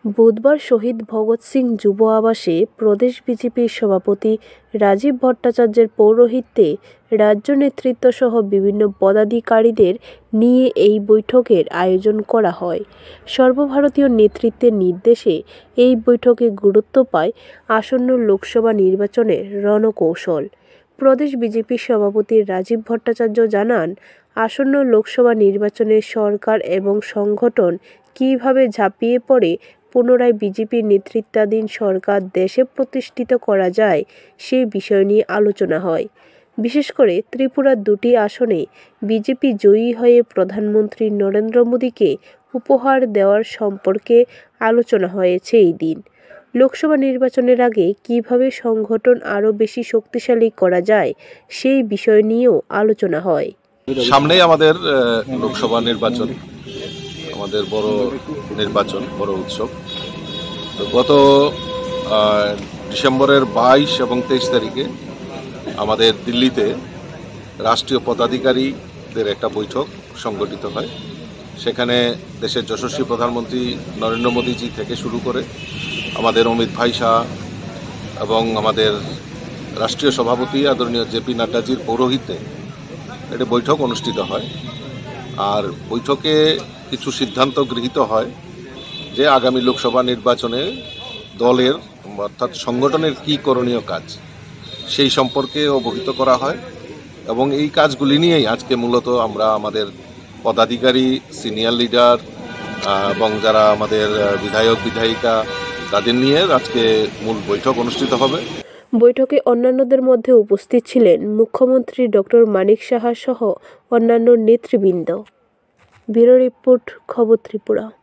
বুধবার শহীদ ভগৎ সিং যুব আবাসে প্রদেশ বিজেপির সভাপতি রাজীব ভট্টাচার্যের পৌরোহিত্যে রাজ্য নেতৃত্বসহ বিভিন্ন পদাধিকারীদের নিয়ে এই বৈঠকের আয়োজন করা হয়। সর্বভারতীয় নেতৃত্বের নির্দেশে এই বৈঠকে গুরুত্ব পায় আসন্ন লোকসভা নির্বাচনের রণকৌশল। প্রদেশ বিজেপির সভাপতি রাজীব ভট্টাচার্য জানান, আসন্ন লোকসভা নির্বাচনে সরকার এবং সংগঠন কীভাবে ঝাঁপিয়ে পড়ে পুনরায় বিজেপির নেতৃত্বাধীন সরকার দেশে প্রতিষ্ঠিত করা যায় সেই বিষয় নিয়ে আলোচনা হয়। বিশেষ করে ত্রিপুরার 2টি আসনে বিজেপি জয়ী হয়ে প্রধানমন্ত্রী নরেন্দ্র মোদীকে উপহার দেওয়ার সম্পর্কে আলোচনা হয়েছে এই দিন। লোকসভা নির্বাচনের আগে কিভাবে সংগঠন আরও বেশি শক্তিশালী করা যায় সেই বিষয় নিয়েও আলোচনা হয়। সামনেই আমাদের লোকসভা নির্বাচন, আমাদের বড় নির্বাচন, বড় উৎসব। তো গত ডিসেম্বরের 22 এবং 23 তারিখে আমাদের দিল্লিতে রাষ্ট্রীয় পদাধিকারীদের একটা বৈঠক সংগঠিত হয়। সেখানে দেশের যশস্বী প্রধানমন্ত্রী নরেন্দ্র মোদীজি থেকে শুরু করে আমাদের অমিত ভাই শাহ এবং আমাদের রাষ্ট্রীয় সভাপতি আদরণীয় জেপি নাড্ডাজির পৌরোহিত্যে একটা বৈঠক অনুষ্ঠিত হয়। আর বৈঠকে কিছু সিদ্ধান্ত গৃহীত হয় যে আগামী লোকসভা নির্বাচনে দলের অর্থাৎ সংগঠনের কী করণীয় কাজ সেই সম্পর্কে অবহিত করা হয় এবং এই কাজগুলি নিয়েই আজকে মূলত আমরা আমাদের পদাধিকারী, সিনিয়র লিডার এবং যারা আমাদের বিধায়ক বিধায়িকা তাদের নিয়ে আজকে মূল বৈঠক অনুষ্ঠিত হবে। বৈঠকে অন্যান্যদের মধ্যে উপস্থিত ছিলেন মুখ্যমন্ত্রী ডক্টর মানিক সাহা সহ অন্যান্য নেতৃবৃন্দ। ব্যুরো রিপোর্ট, খবর ত্রিপুরা।